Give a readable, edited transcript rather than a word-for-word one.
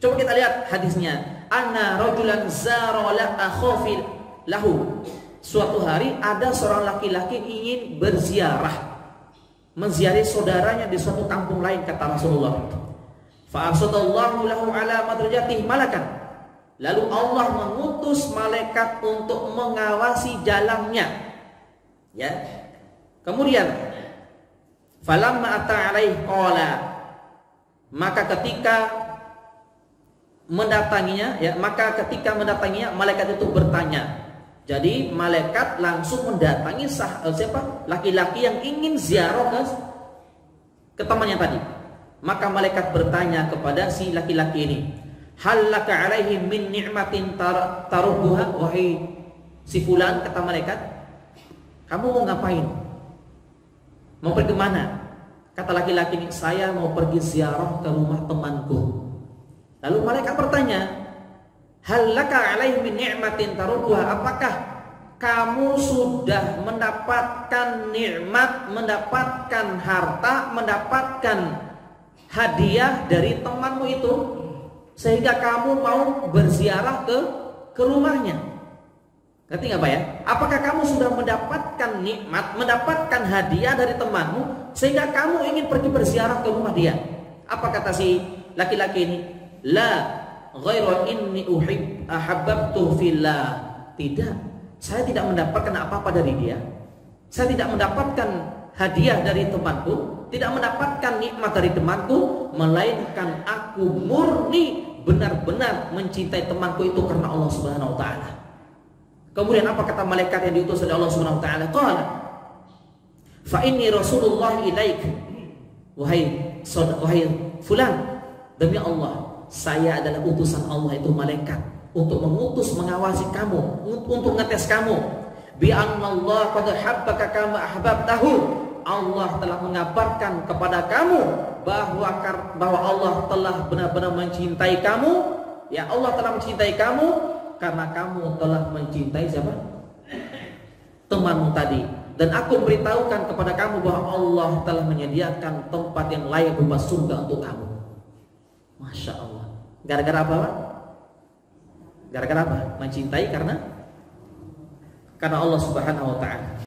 Coba kita lihat hadisnya. Anna rajulan zara la akhafil lahu. Suatu hari ada seorang laki-laki ingin berziarah, menziarahi saudaranya di suatu kampung lain, kata Rasulullah. Fa arsadallahu lahu ala madrajatihi malakan. Lalu Allah mengutus malaikat untuk mengawasi jalannya. Ya. Kemudian falamma ata alaihi qala, maka ketika mendatanginya malaikat itu bertanya. Jadi malaikat langsung mendatangi siapa? Laki-laki yang ingin ziarah ke temannya tadi. Maka malaikat bertanya kepada si laki-laki ini, hal laka alaihi min ni'matin tarubuha, wahai si fulan, kata malaikat, kamu mau ngapain? Mau pergi mana? Kata laki-laki ini, saya mau pergi ziarah ke rumah temanku. Lalu malaikat bertanya, hal laka alaihi min ni'matin tarubuha, apakah kamu sudah mendapatkan nikmat, mendapatkan harta, mendapatkan hadiah dari temanmu itu sehingga kamu mau berziarah ke rumahnya? Ngerti nggak Pak ya? Apakah kamu sudah mendapatkan nikmat, mendapatkan hadiah dari temanmu sehingga kamu ingin pergi berziarah ke rumah dia? Apa kata si laki-laki ini? La ghairu inni ahabbtu fillah. Tidak, saya tidak mendapatkan apa-apa dari dia. Saya tidak mendapatkan hadiah dari temanku, tidak mendapatkan nikmat dari temanku, melainkan aku murni benar-benar mencintai temanku itu karena Allah Subhanahu wa taala. Kemudian apa kata malaikat yang diutus oleh Allah Subhanahu wa taala? Qala fa inni rasulullah ilaik. Wahai fulan, demi Allah, saya adalah utusan Allah, itu malaikat, untuk mengutus, mengawasi kamu, untuk ngetes kamu. Bi annallaha qad habbaka kama ahbabtahu. Allah telah mengabarkan kepada kamu bahwa Allah telah benar-benar mencintai kamu. Ya, Allah telah mencintai kamu karena kamu telah mencintai siapa? Temanmu tadi. Dan aku beritahukan kepada kamu bahwa Allah telah menyediakan tempat yang layak berupa surga untuk kamu. Masya Allah. Gara-gara apa Pak? Gara-gara apa? Mencintai karena Allah Subhanahu wa ta'ala.